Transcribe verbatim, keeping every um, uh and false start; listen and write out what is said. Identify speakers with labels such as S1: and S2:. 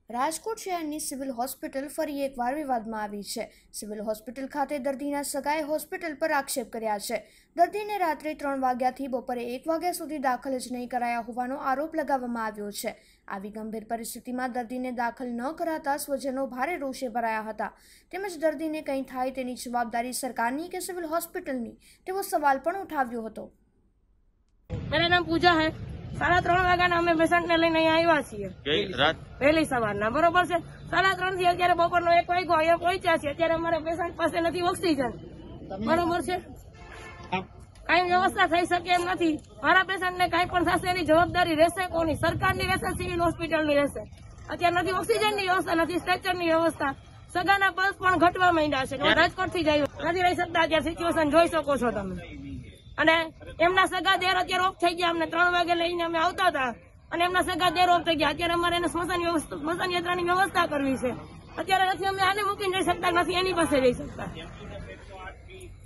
S1: રાજકોટ શહેરની civil hospital ફરી એકવાર વિવાદમાં આવી છે। સિવિલ હોસ્પિટલ ખાતે દર્દીના સગાએ હોસ્પિટલ પર આક્ષેપ કર્યા છે। દર્દીને રાત્રે ત્રણ વાગ્યાથી બપોરે એક વાગ્યા સુધી દાખલ જ નહીં કરાયા હોવાનો આરોપ લગાવવામાં આવ્યો છે। આવી ગંભીર પરિસ્થિતિમાં દર્દીને દાખલ ન કરાતા સ્વજનો ભારે રોષે ભરાયા હતા, તેમજ દર્દીને કંઈ થાય તેની જવાબદારી સરકારની કે સિવિલ હોસ્પિટલની તેવો સવાલ પણ ઉઠાવ્યો હતો।
S2: मेरा नाम पूजा है। साढ़ा त्रण वाग्याना अमे पेशન્ટ ने लईने આવ્યા છીએ વહેલી સવારના, બરોબર છે। સાડા ત્રણ થી અત્યારે બપોરનો એક વાગ્યો અહીંયા પહોંચ્યા છે। અત્યારે અમારા પેશન્ટ પાસે નથી ઓક્સિજન, બરોબર છે। કઈ વ્યવસ્થા થઈ શકે એમ નથી। મારા પેશન્ટ ને કઈ પણ થશે એની જવાબદારી રહેશે કોની? સરકારની રહેશે, સિવિલ હોસ્પિટલની રહેશે। અત્યારે નથી ઓક્સિજનની વ્યવસ્થા, નથી સ્ટ્રેચરની વ્યવસ્થા, સગાના પલ્સ પણ ઘટવા માંડ્યા છે। રાજકોટ થી જ નથી રહી શકતા, અત્યારે સિચ્યુએશન જોઈ શકો છો તમે। અને એમના સગા દેર અત્યારે ઓફ થઈ ગયા। અમને ત્રણ વાગે લઈને અમે આવતા હતા અને એમના સગા દેર ઓફ થઈ ગયા। અત્યારે અમારે એને સ્મશાન વ્યવસ્થા સ્મશાન યાત્રાની વ્યવસ્થા કરવી છે। અત્યારે નથી અમે આને મૂકીને જઈ શકતા, નથી એની પાસે જઈ શકતા।